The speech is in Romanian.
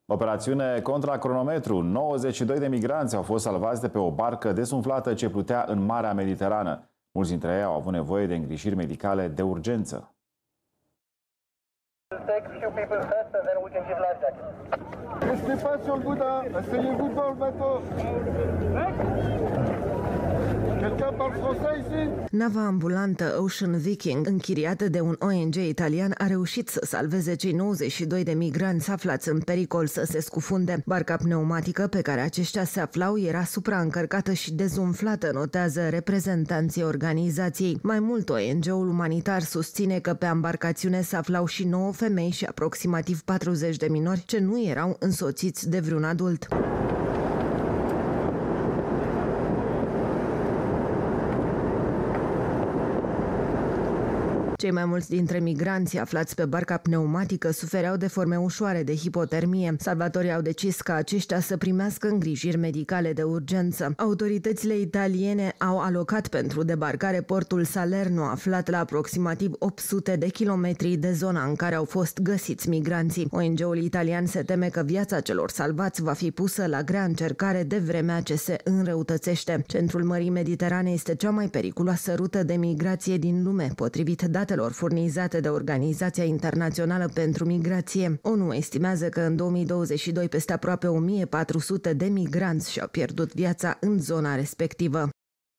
Operațiune contra cronometru. 92 de migranți au fost salvați de pe o barcă desumflată ce plutea în Marea Mediterană. Mulți dintre ei au avut nevoie de îngrijiri medicale de urgență. Nava ambulantă Ocean Viking, închiriată de un ONG italian, a reușit să salveze cei 92 de migranți aflați în pericol să se scufunde. Barca pneumatică pe care aceștia se aflau era supraîncărcată și dezumflată, notează reprezentanții organizației. Mai mult, ONG-ul umanitar susține că pe embarcațiune se aflau și 9 femei și aproximativ 40 de minori ce nu erau însoțiți de vreun adult. Cei mai mulți dintre migranții aflați pe barca pneumatică sufereau de forme ușoare de hipotermie. Salvatorii au decis ca aceștia să primească îngrijiri medicale de urgență. Autoritățile italiene au alocat pentru debarcare portul Salerno, aflat la aproximativ 800 de kilometri de zona în care au fost găsiți migranții. ONG-ul italian se teme că viața celor salvați va fi pusă la grea încercare de vremea ce se înrăutățește. Centrul Mării Mediterane este cea mai periculoasă rută de migrație din lume, potrivit datelor furnizate de Organizația Internațională pentru Migrație. ONU estimează că în 2022 peste aproape 1400 de migranți și-au pierdut viața în zona respectivă.